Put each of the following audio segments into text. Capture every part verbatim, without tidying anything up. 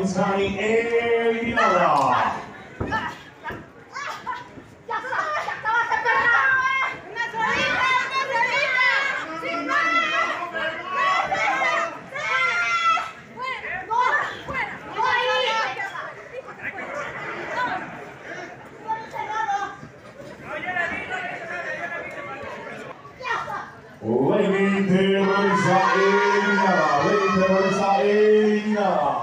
Sky eliminada. Lady Teresa eliminada. Lady Teresa eliminada.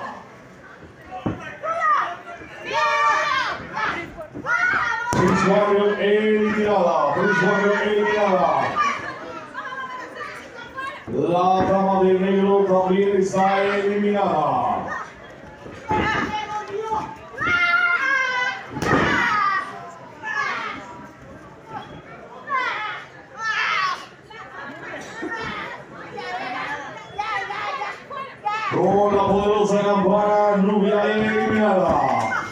Prince Warrior eliminada. Prince Warrior eliminada. La dama de negro también está eliminada. Con la poderosa campana rubia eliminada.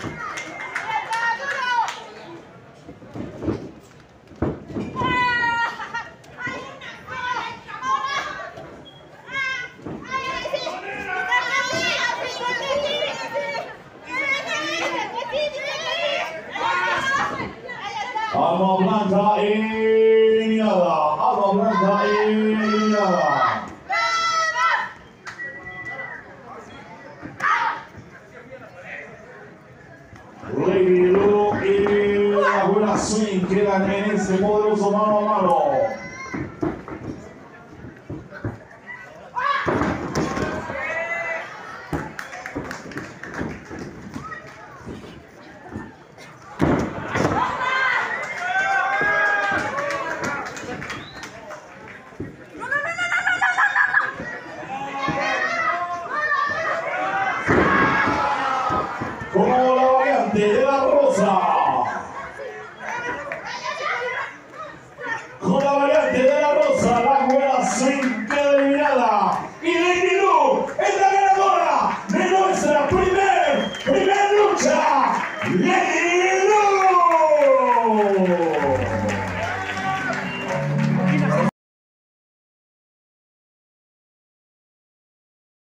Alma Blanca eliminada. Alma Blanca eliminada. Lady Lu y la buena swing quedan en ese poderoso mano a mano. Como la variante de la rosa. Con la variante de la rosa, la buena swing queda eliminada. Y Lady Lu es la ganadora de nuestra primer, primer lucha. Lady